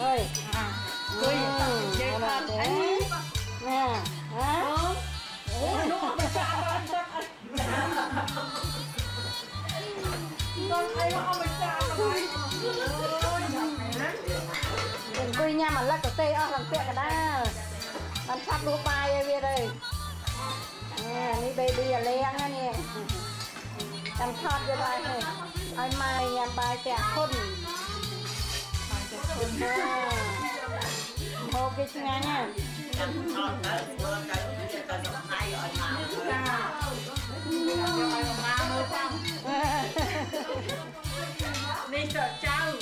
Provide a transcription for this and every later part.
ơi cười vậy thật anh nè hả con thấy nó không cha rồi đừng cười nha mà lắc cái tê ở thằng tiện cả đó làm sắp đua bài về đây nè đi baby là len á nè làm thọt cho bài này ai mai nhằm bài trẻ khôn hô cái chừng nha đi sợ trâu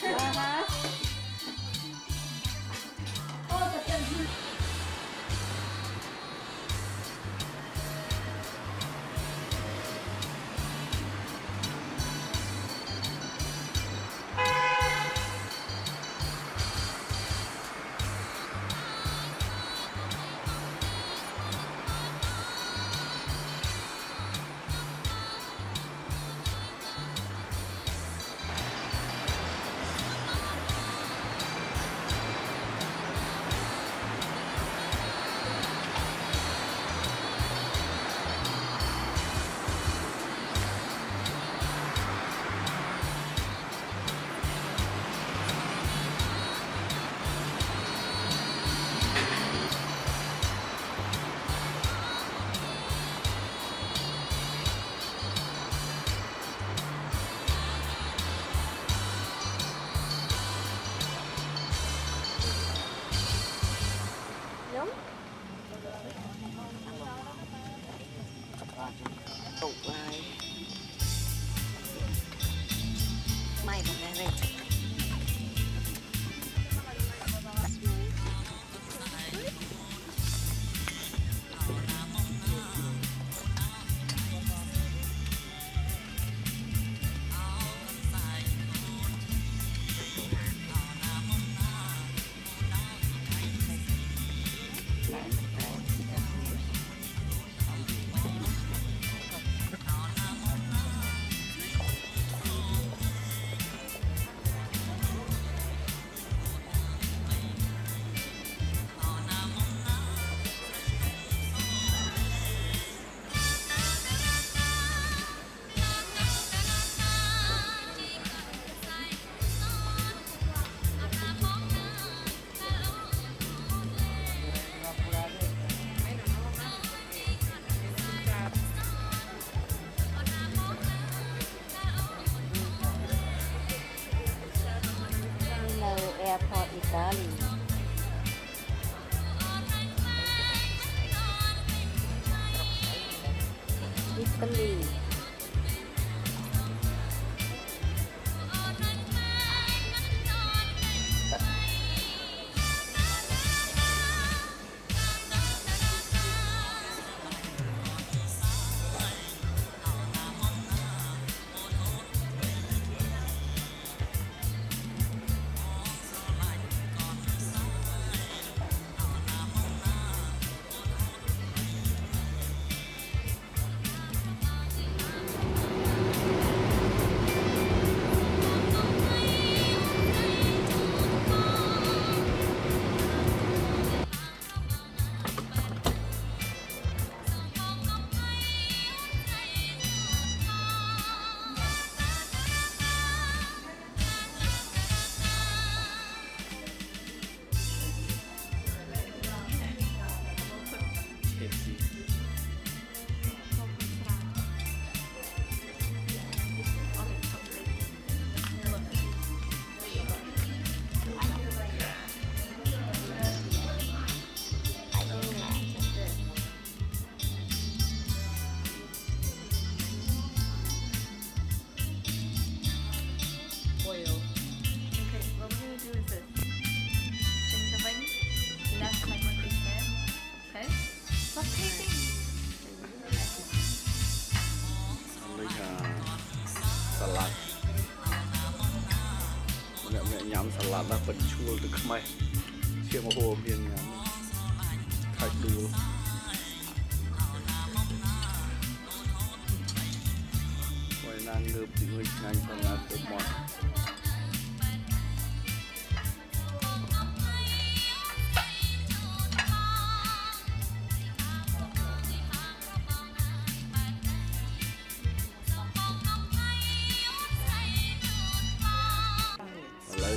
đúng tụ ai mày còn nghe đây airport Italy Italy salad mẹ nhắm salad là phần chua từ khmai chia một hồ miền nhắm thạch đùa ngoài nàng ngợp thì người nàng salad được món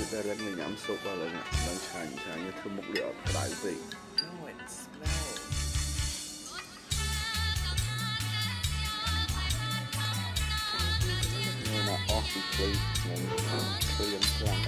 តែរិនញ៉ាំស៊ុបឥឡូវឡើងឆាញ់ធ្វើមុខលឿនក្តៅពេក Oh, it smells. Nên là off the plate nên tôi ăn căng.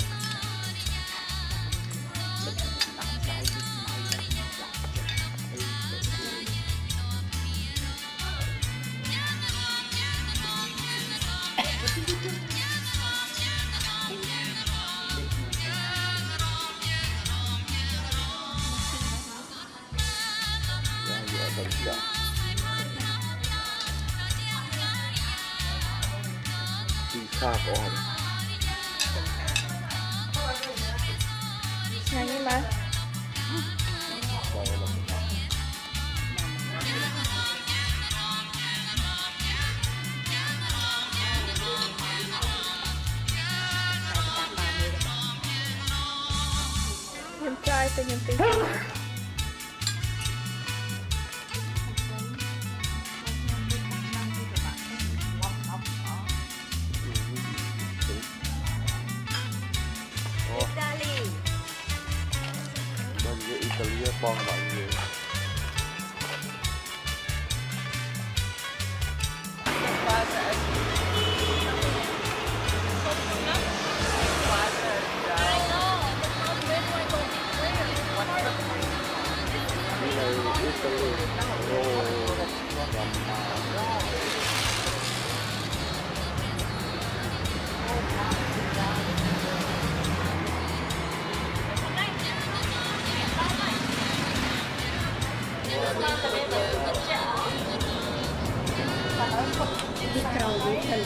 Khác on. Nhanh đi mà. Nhâm trai tôi nhâm tí. Italia bong mọi người. Đi cầu với thề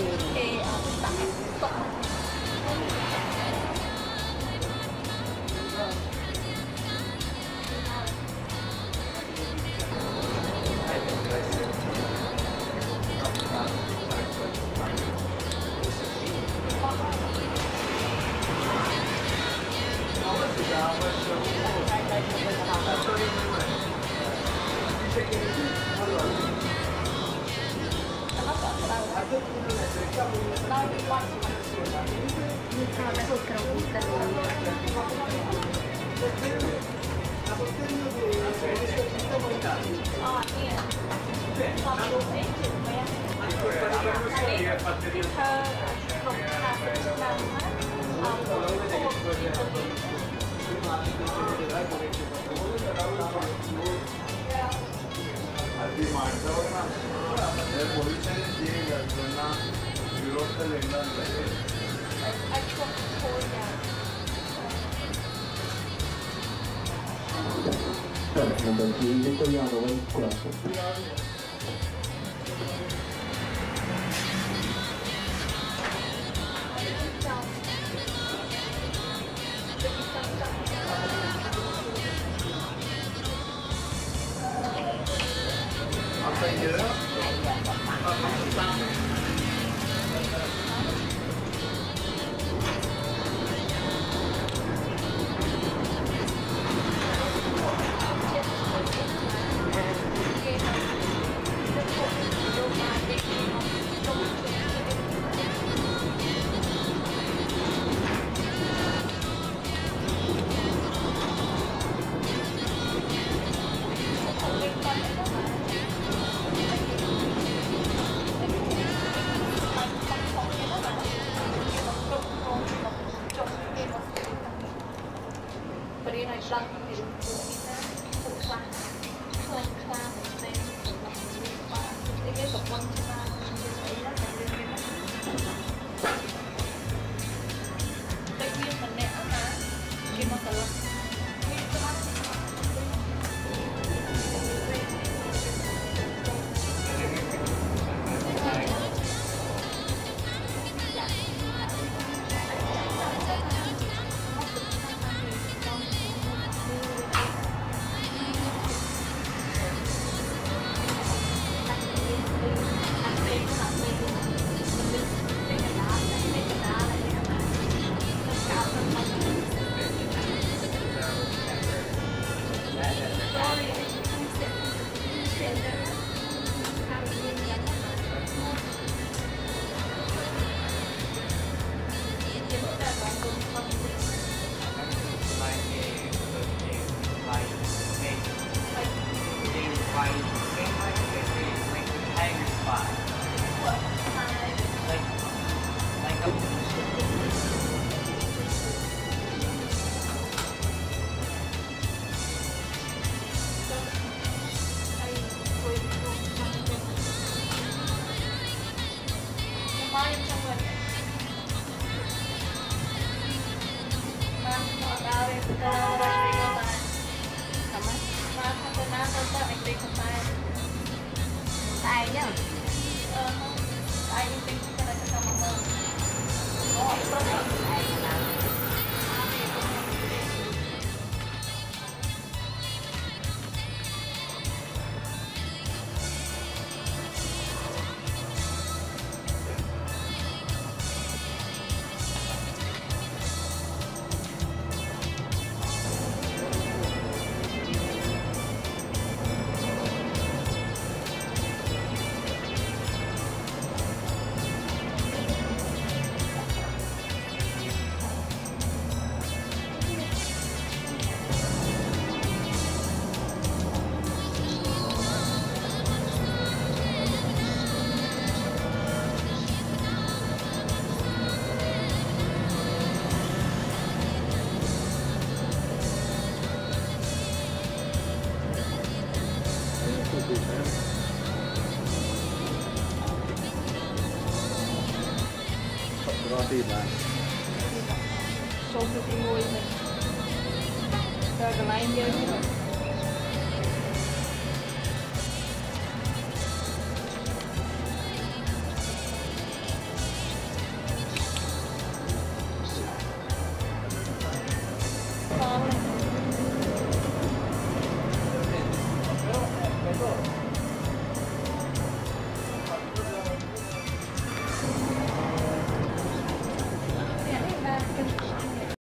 Tay nhá. Rồi tìm lại. Trông cái ngôi này. Rồi cái này như